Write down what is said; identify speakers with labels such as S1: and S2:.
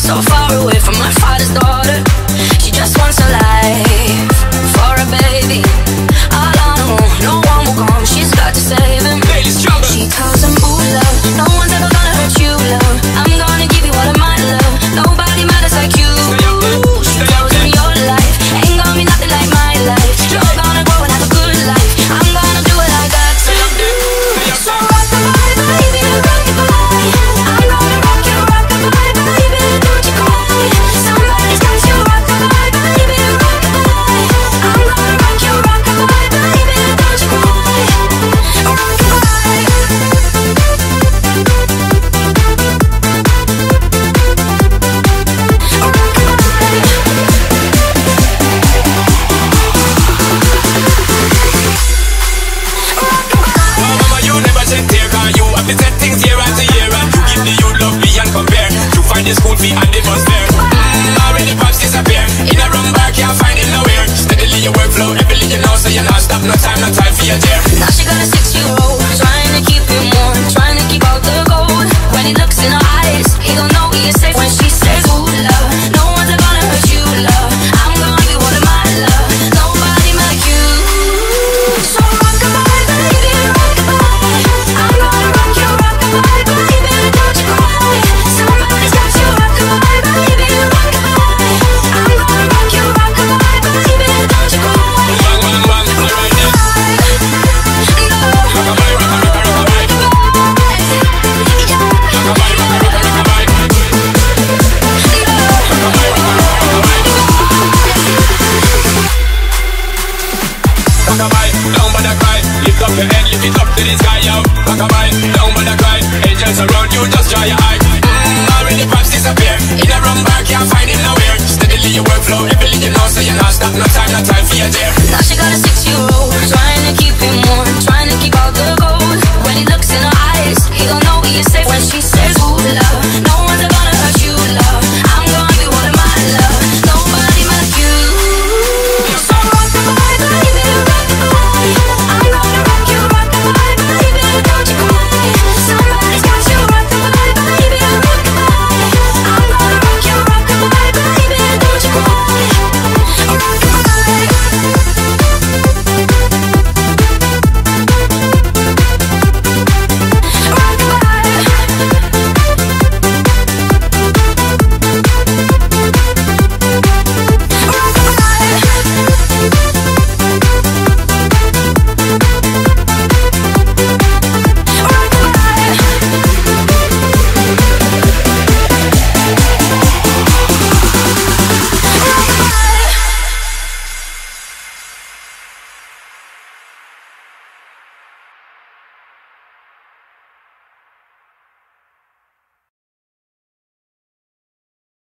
S1: so far away from my father's daughter. She just wants a life for a baby. All on her own, no one will come. She's got to save him. She tells him, ooh, love, no one's ever gonna hurt you, love. I'm gonna give you all of my love. Nobody matters like you. She tells him your life ain't gonna be nothing like my life. You're gonna grow and have a good life. I'm gonna do it like that. So rock the body, baby, rock the body. I'm gonna rock the body, baby, don't you cry. Somebody's got you, rock the body, baby, rock the body. I'm gonna rock the body, baby, don't you cry. Rock the body.
S2: The school fee and the bus fare. Already pops disappear. In a rum bar, can't find it nowhere. Steadily your workflow, everything you know, so you're not stop. No time for your dear.
S1: Now she got a 6-year-old, trying to keep him warm, trying to keep out the cold. When he looks in her eyes, he don't know he is safe. When she says, ooh, love, no one's ever gonna hurt you, love. I'm gonna give you all of my love. Nobody like you. So rock the body, baby, rock the body. I'm gonna rock the body, baby, don't you cry. Somebody's got you, rock the body, baby, rock the body. I'm gonna rock the body, baby, don't you cry.
S2: Bang, bang, bang, alright then. Rockabye, rockabye, rockabye. Rockabye, rockabye, rockabye. Rockabye, rockabye, rockabye. Rockabye, down by the cry. Lift up your head, lift it up to the sky, yo. Rockabye, down by the cry. Angels around you, just dry your eye. Already pops disappear. In a rum bar, can't find it nowhere. Steadily your workflow, everything you know, so you're not stop. No time for your dear.
S1: Now she got a 6-year-old, trying to keep him warm, trying to keep out the cold. When he looks in her eyes, he don't know he is safe. When she